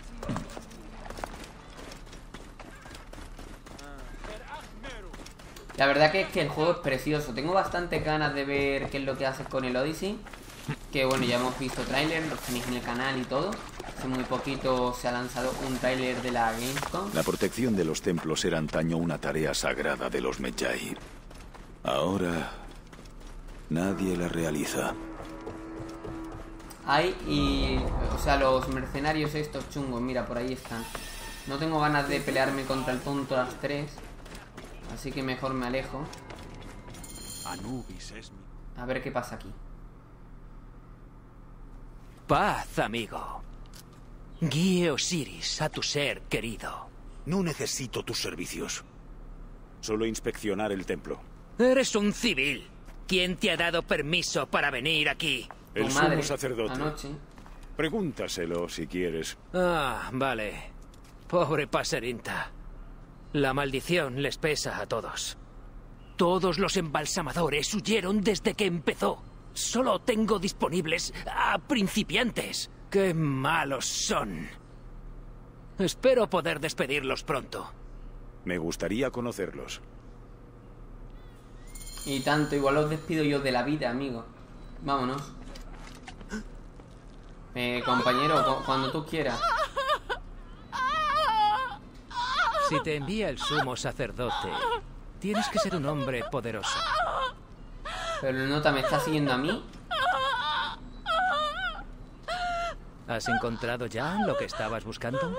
La verdad que es que el juego es precioso. Tengo bastantes ganas de ver qué es lo que haces con el Odyssey. Que bueno, ya hemos visto tráiler, los tenéis en el canal y todo. Hace muy poquito se ha lanzado un tráiler de la Gamescom. La protección de los templos era antaño una tarea sagrada de los Medjay. Ahora, nadie la realiza. O sea, los mercenarios estos chungos, mira, por ahí están. No tengo ganas de pelearme contra el tonto a las 3. Así que mejor me alejo. Anubis es mi... A ver qué pasa aquí. Paz, amigo. Guíe Osiris a tu ser querido. No necesito tus servicios. Solo inspeccionar el templo. Eres un civil. ¿Quién te ha dado permiso para venir aquí? El sumo sacerdote. Anoche. Pregúntaselo si quieres. Ah, vale. Pobre Paserinta. La maldición les pesa a todos. Todos los embalsamadores huyeron desde que empezó. Solo tengo disponibles a principiantes. ¡Qué malos son! Espero poder despedirlos pronto. Me gustaría conocerlos. Y tanto, igual los despido yo de la vida, amigo. Vámonos. Compañero, cuando tú quieras. Si te envía el sumo sacerdote, tienes que ser un hombre poderoso. Pero el nota me está siguiendo a mí. ¿Has encontrado ya lo que estabas buscando?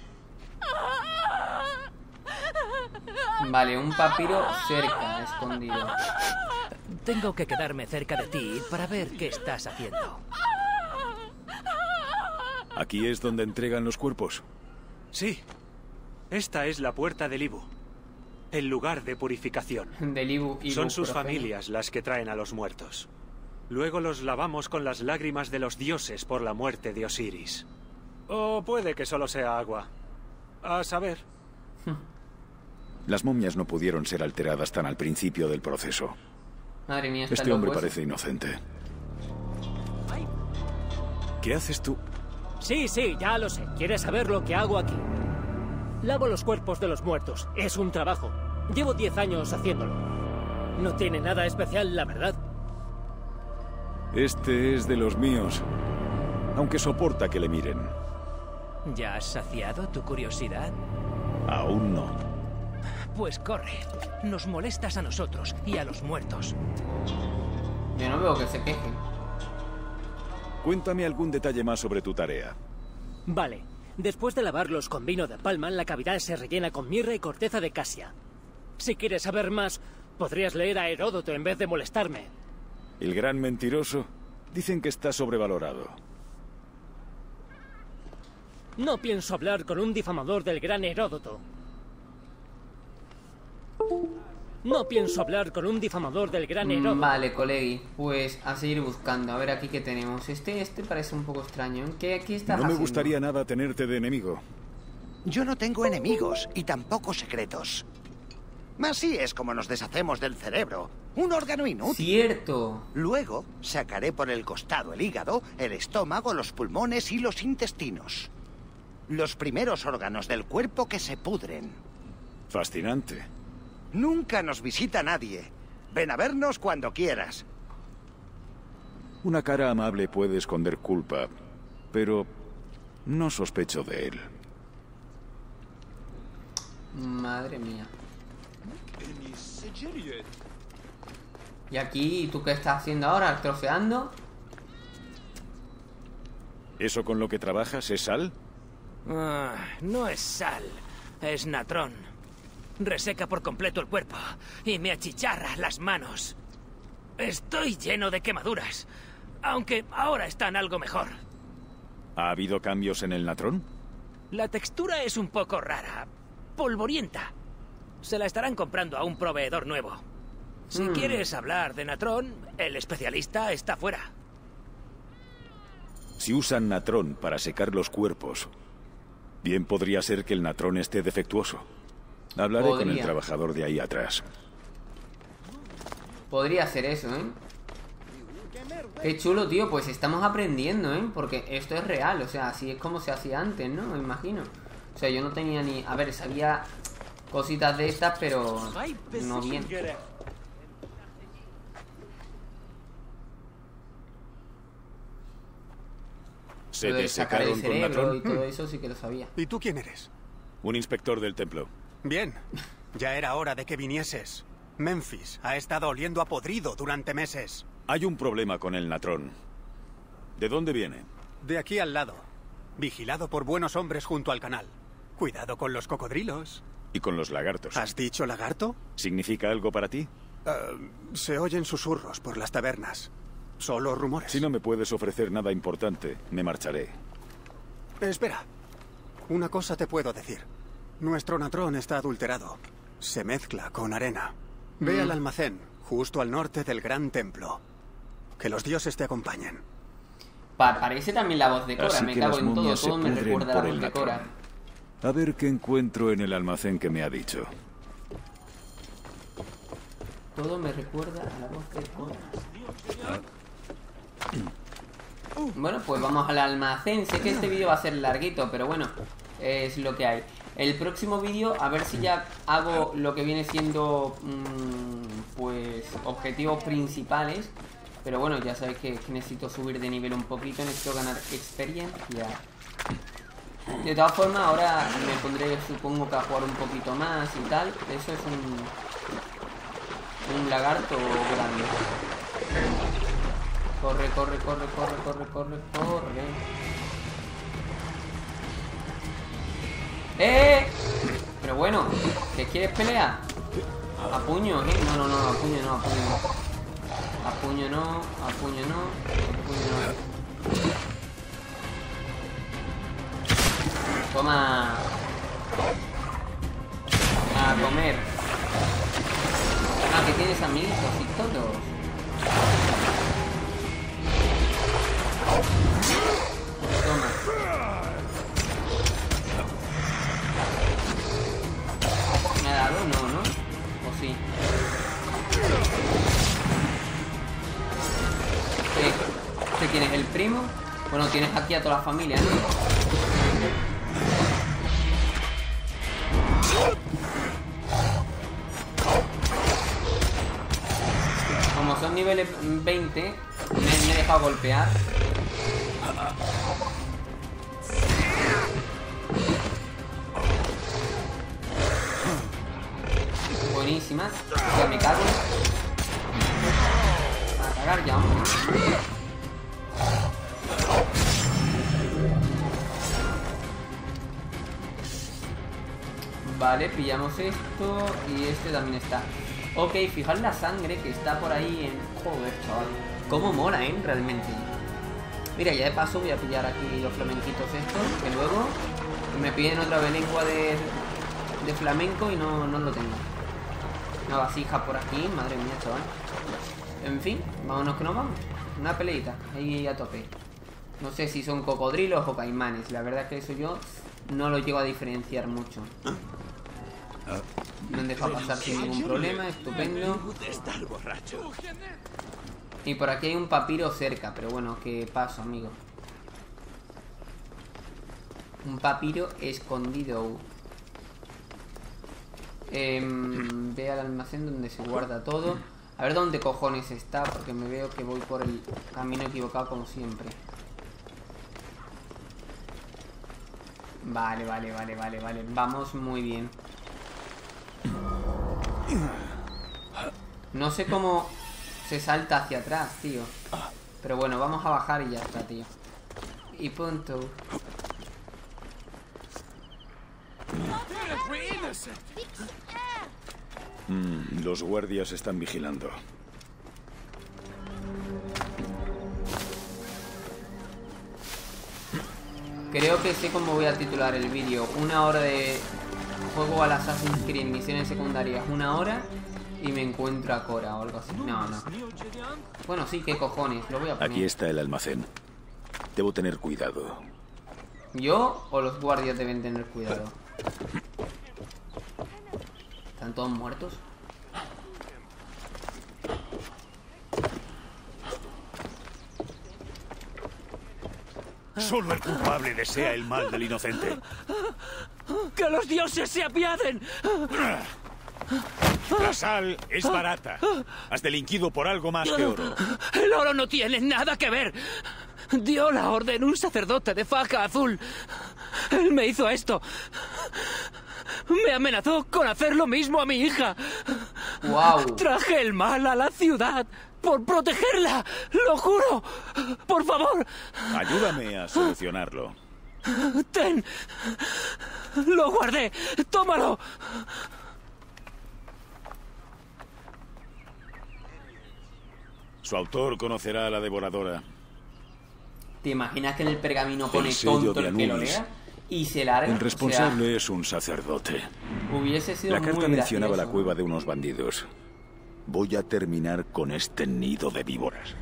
Vale, un papiro cerca, escondido. Tengo que quedarme cerca de ti para ver qué estás haciendo. ¿Aquí es donde entregan los cuerpos? Sí. Esta es la puerta del Ibu. El lugar de purificación. Del Ibu, Son sus familias las que traen a los muertos. Luego los lavamos con las lágrimas de los dioses por la muerte de Osiris. O puede que solo sea agua. A saber. Las momias no pudieron ser alteradas tan al principio del proceso. Madre mía, está Este hombre loco parece inocente. ¿Qué haces tú? Sí, ya lo sé. ¿Quieres saber lo que hago aquí? Lavo los cuerpos de los muertos. Es un trabajo. Llevo 10 años haciéndolo. No tiene nada especial, la verdad. Este es de los míos. Aunque soporta que le miren. ¿Ya has saciado tu curiosidad? Aún no. Pues corre. Nos molestas a nosotros y a los muertos. Yo no veo que se quejen. Cuéntame algún detalle más sobre tu tarea. Vale. Después de lavarlos con vino de palma, la cavidad se rellena con mirra y corteza de casia. Si quieres saber más, podrías leer a Heródoto en vez de molestarme. El gran mentiroso. Dicen que está sobrevalorado. No pienso hablar con un difamador del gran Heródoto. No pienso hablar con un difamador del gran Heródoto. Vale, colegui, pues a seguir buscando. A ver aquí qué tenemos. Este parece un poco extraño. ¿Qué estás haciendo? No me gustaría nada tenerte de enemigo. Yo no tengo enemigos y tampoco secretos. Así es como nos deshacemos del cerebro. Un órgano inútil. Cierto. Luego sacaré por el costado el hígado, el estómago, los pulmones y los intestinos. Los primeros órganos del cuerpo que se pudren. Fascinante. Nunca nos visita nadie. Ven a vernos cuando quieras. Una cara amable puede esconder culpa, pero no sospecho de él. Madre mía. ¿Y aquí tú qué estás haciendo ahora? ¿Troceando? ¿Eso con lo que trabajas es sal? No es sal, es natrón. Reseca por completo el cuerpo y me achicharra las manos. Estoy lleno de quemaduras, aunque ahora están algo mejor. ¿Ha habido cambios en el natrón? La textura es un poco rara, polvorienta. Se la estarán comprando a un proveedor nuevo. Si quieres hablar de natrón, el especialista está fuera. Si usan natrón para secar los cuerpos, bien podría ser que el natrón esté defectuoso. Hablaré con el trabajador de ahí atrás. Podría ser eso, ¿eh? Qué chulo, tío. Pues estamos aprendiendo, ¿eh? Porque esto es real. O sea, así es como se hacía antes, ¿no? Me imagino. O sea, yo no tenía ni... A ver, sabía cositas de estas, pero no bien. ¿Se desecaron con natrón? Y todo eso sí que lo sabía. ¿Y tú quién eres? Un inspector del templo. Bien. Ya era hora de que vinieses. Memphis ha estado oliendo a podrido durante meses. Hay un problema con el natrón. ¿De dónde viene? De aquí al lado. Vigilado por buenos hombres junto al canal. Cuidado con los cocodrilos. ¿Y con los lagartos? ¿Has dicho lagarto? ¿Significa algo para ti? Se oyen susurros por las tabernas. Solo rumores. Si no me puedes ofrecer nada importante, me marcharé. Espera. Una cosa te puedo decir. Nuestro natrón está adulterado. Se mezcla con arena. Ve al almacén, justo al norte del gran templo. Que los dioses te acompañen. Parece también la voz de Cora. Así Me que cago las en todo. momias Todo se me pudren recuerda a por la el voz de Cora. natrón. A ver qué encuentro en el almacén que me ha dicho. Todo me recuerda a la voz de Cora. Bueno, pues vamos al almacén. Sé que este vídeo va a ser larguito, pero bueno, es lo que hay. El próximo vídeo, a ver si ya hago lo que viene siendo pues objetivos principales. Pero bueno, ya sabéis que necesito subir de nivel un poquito, necesito ganar experiencia. De todas formas, ahora me pondré, supongo que a jugar un poquito más y tal. Eso es un lagarto grande. Corre, corre, corre, corre, corre, corre, corre. Pero bueno, ¿qué quieres pelear? A puño, ¿eh? No, a puño no, a puño no. A puño no, a puño no, a puño no. Toma. A comer. Ah, que tienes amigos y todos. Toma. ¿Me ha dado? No, ¿no? ¿O sí? ¿Este quién es? ¿El primo? Bueno, tienes aquí a toda la familia, ¿no? Como son niveles 20, me he dejado golpear. Buenísima. Ya me cago. A cagar ya, hombre. Vale, pillamos esto y este también está. Ok, fijaos la sangre que está por ahí en... Joder, chaval. Cómo mola, realmente. Mira, ya de paso voy a pillar aquí los flamenquitos estos, que luego me piden otra vez lengua de flamenco y no lo tengo. Una vasija por aquí, madre mía, chaval. En fin, vámonos que nos vamos. Una peleita, ahí a tope. No sé si son cocodrilos o caimanes. La verdad es que eso yo no lo llego a diferenciar mucho. Me han dejado pasar sin ningún problema, estupendo. Y por aquí hay un papiro cerca, pero bueno, ¿qué paso, amigo? Un papiro escondido. Ve al almacén donde se guarda todo. A ver dónde cojones está, porque me veo que voy por el camino equivocado como siempre. Vale. Vamos muy bien. No sé cómo se salta hacia atrás, tío. Pero bueno, vamos a bajar y ya está, tío. Y punto. Los guardias están vigilando. Creo que sé cómo voy a titular el vídeo. 1 hora de juego al Assassin's Creed, misiones secundarias, 1 hora y me encuentro a Cora o algo así. No. Bueno, sí, qué cojones, lo voy a poner. Aquí está el almacén. Debo tener cuidado. ¿Yo o los guardias deben tener cuidado? ¿Están todos muertos? Solo el culpable desea el mal del inocente. ¡Que los dioses se apiaden! La sal es barata. Has delinquido por algo más que oro. El oro no tiene nada que ver. Dio la orden un sacerdote de faja azul. Él me hizo esto. Me amenazó con hacer lo mismo a mi hija. Wow. Traje el mal a la ciudad por protegerla. Lo juro. Por favor. Ayúdame a solucionarlo. Ten. Lo guardé. Tómalo. Su autor conocerá a la devoradora. ¿Te imaginas que en el pergamino pone El sello tonto de el que lo Anubis. lea? Y se larga. El responsable O sea, es un sacerdote. hubiese sido La carta muy mencionaba la gracioso. cueva de unos bandidos. Voy a terminar con este nido de víboras.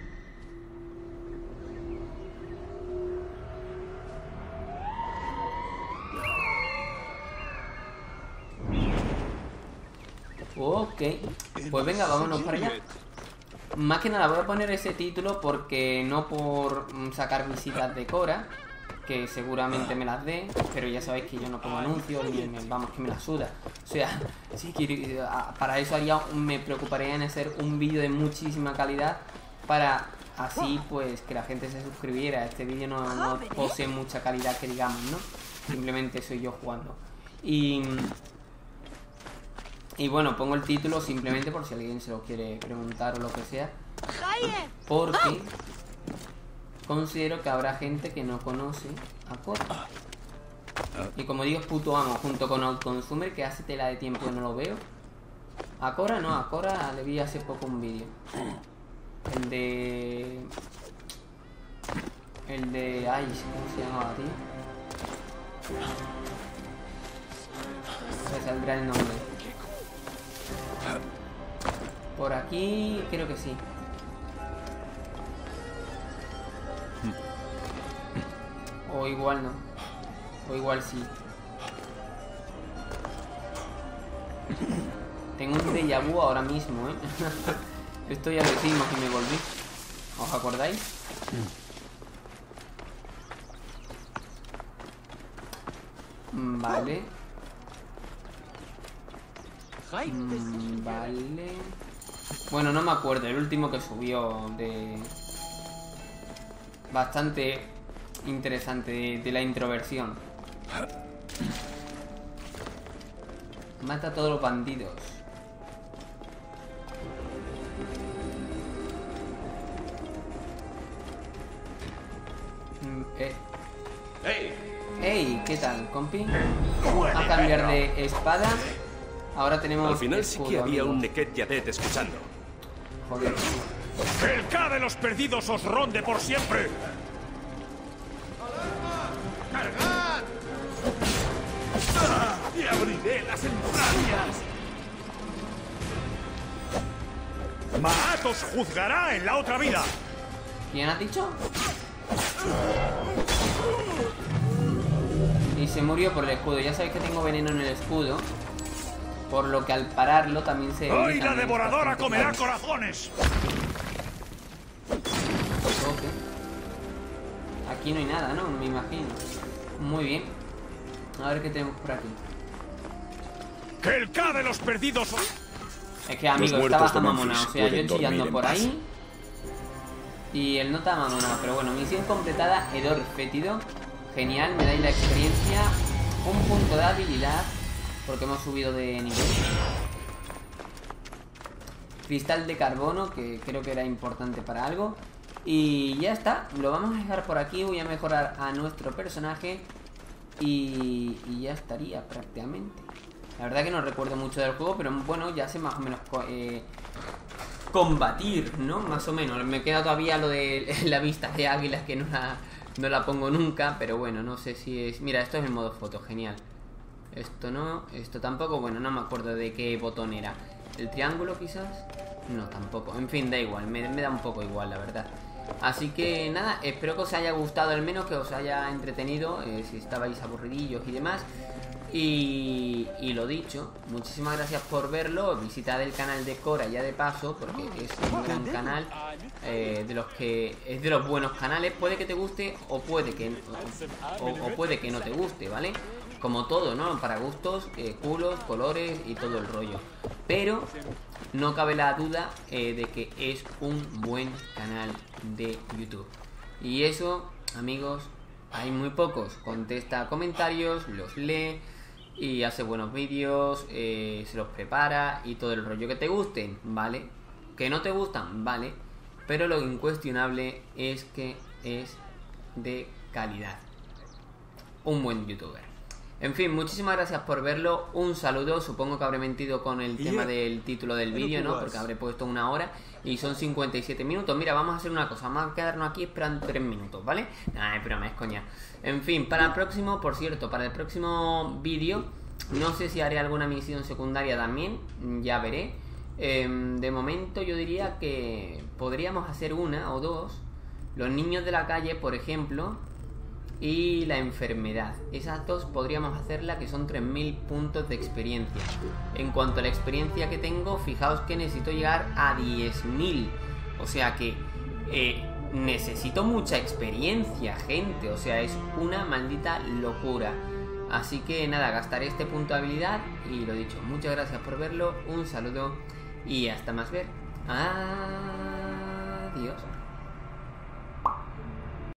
Ok, pues venga, vámonos para allá. Más que nada voy a poner ese título porque no por sacar visitas de Cora, que seguramente me las dé, pero ya sabéis que yo no pongo anuncios ni vamos, que me las suda. O sea, si quiero, para eso me preocuparía en hacer un vídeo de muchísima calidad para así pues que la gente se suscribiera. Este vídeo no posee mucha calidad que digamos, ¿no? Simplemente soy yo jugando. Y bueno, pongo el título simplemente por si alguien se lo quiere preguntar o lo que sea. Porque considero que habrá gente que no conoce a Cora. Y como digo, es puto amo, junto con Outconsumer, que hace tela de tiempo que no lo veo. A Cora no, a Cora le vi hace poco un vídeo. El de... Ay, ¿cómo se llamaba, tío? Me saldrá el nombre. Por aquí creo que sí. O igual no. O igual sí. Tengo un déjà vu ahora mismo, ¿eh? Esto ya lo hicimos y me volví. ¿Os acordáis? Vale. Vale. Bueno, no me acuerdo. El último que subió de... Bastante interesante de la introversión. Mata a todos los bandidos. Hey, ¿qué tal, compi? A cambiar de espada. Ahora tenemos Al final sí que había amigos. un Neket Yadet escuchando. Joder. ¡Que el K de los perdidos os ronde por siempre! ¡Cargad! ¡Y abriré las entrañas! Maat os juzgará en la otra vida. ¿Quién has dicho? Y se murió por el escudo. Ya sabéis que tengo veneno en el escudo, por lo que al pararlo también se... ¡Hoy la devoradora comerá corazones! Aquí no hay nada, ¿no? Me imagino. Muy bien. A ver qué tenemos por aquí. ¡Que el K de los perdidos! Es que, amigo, estaba amamonado. O sea, yo chillando por ahí y él no está amamonado. Pero bueno, misión completada. Hedor fétido. Genial, me dais la experiencia. Un punto de habilidad, porque hemos subido de nivel. Cristal de carbono, que creo que era importante para algo. Y ya está, lo vamos a dejar por aquí. Voy a mejorar a nuestro personaje y ya estaría prácticamente. La verdad que no recuerdo mucho del juego, pero bueno, ya sé más o menos combatir, ¿no? Más o menos. Me queda todavía lo de la vista de águilas, que no la pongo nunca, pero bueno, no sé si es... Mira, esto es el modo foto, genial. Esto no, esto tampoco, bueno, no me acuerdo de qué botón era. ¿El triángulo quizás? No, tampoco. En fin, da igual, me da un poco igual, la verdad. Así que nada, espero que os haya gustado, al menos que os haya entretenido, si estabais aburridillos y demás. Y lo dicho, muchísimas gracias por verlo. Visitad el canal de Cora ya de paso, porque es un gran canal, de los que es de los buenos canales. Puede que te guste o puede que no te guste, ¿vale? Como todo, ¿no? Para gustos, culos, colores y todo el rollo. Pero no cabe la duda de que es un buen canal de YouTube. Y eso, amigos, hay muy pocos. Contesta comentarios, los lee y hace buenos vídeos, se los prepara y todo el rollo. Que te gusten, ¿vale? Que no te gustan, ¿vale? Pero lo incuestionable es que es de calidad. Un buen youtuber. En fin, muchísimas gracias por verlo. Un saludo. Supongo que habré mentido con el tema del título del vídeo, ¿no? Porque habré puesto 1 hora y son 57 minutos. Mira, vamos a hacer una cosa. Vamos a quedarnos aquí esperando 3 minutos, ¿vale? Nah, pero me es coña. En fin, para el próximo, por cierto, para el próximo vídeo, no sé si haré alguna misión secundaria también. Ya veré. De momento yo diría que podríamos hacer 1 o 2. Los niños de la calle, por ejemplo, y la enfermedad. Esas 2 podríamos hacerla, que son 3000 puntos de experiencia. En cuanto a la experiencia que tengo, fijaos que necesito llegar a 10.000. O sea que necesito mucha experiencia, gente. O sea, es una maldita locura. Así que nada, gastaré este punto de habilidad. Y lo dicho, muchas gracias por verlo. Un saludo y hasta más ver. Adiós.